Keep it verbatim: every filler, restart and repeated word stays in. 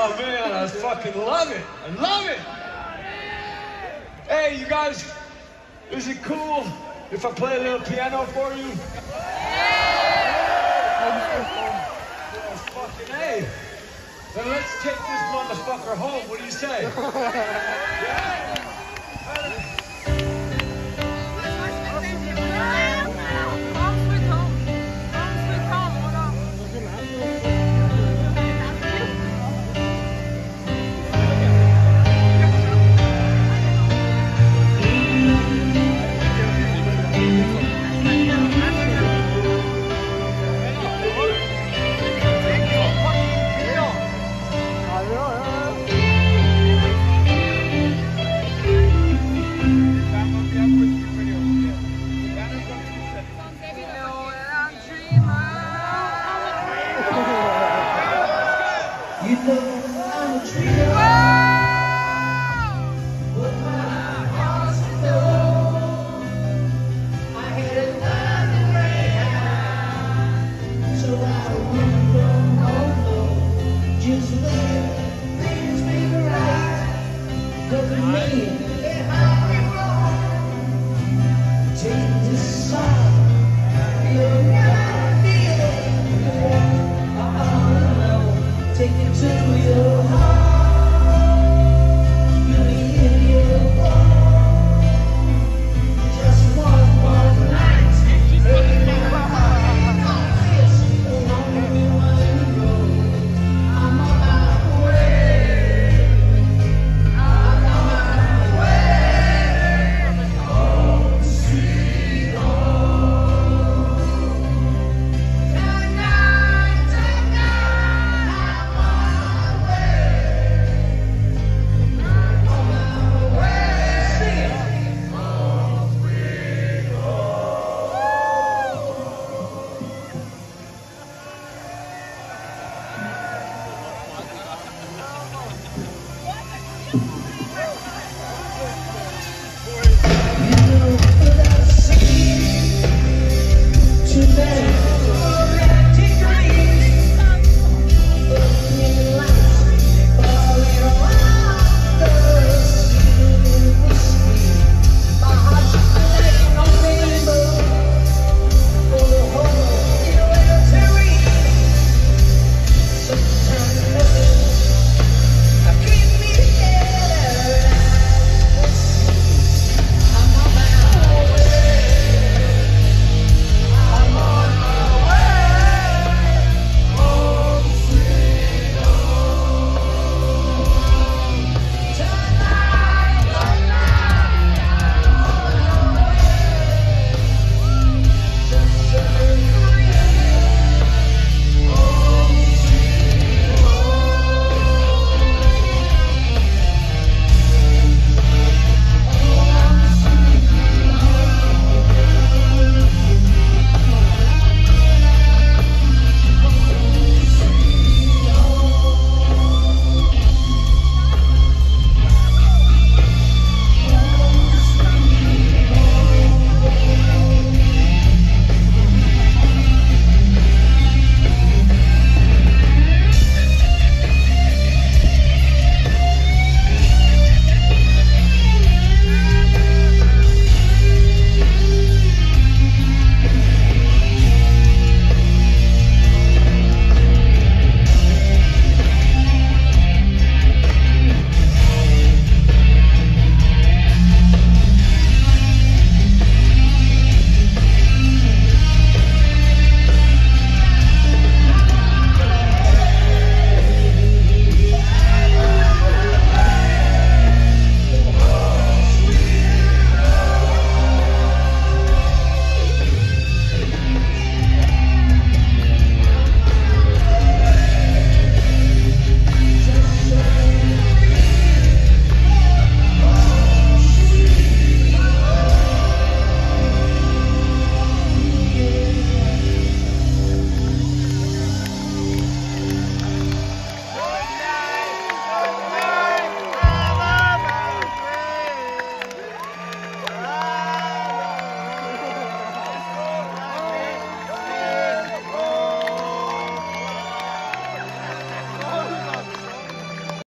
Oh man, I fucking love it. I love it. Hey, you guys, is it cool if I play a little piano for you? Oh, fucking hey. Then let's take this motherfucker home. What do you say? Yeah. You know I'm a dreamer, but my heart's alone. I had another greyhound, so I wouldn't go home. Just let things be right, doesn't mean that I'm wrong. Take this song, you're not the only one. Take it to your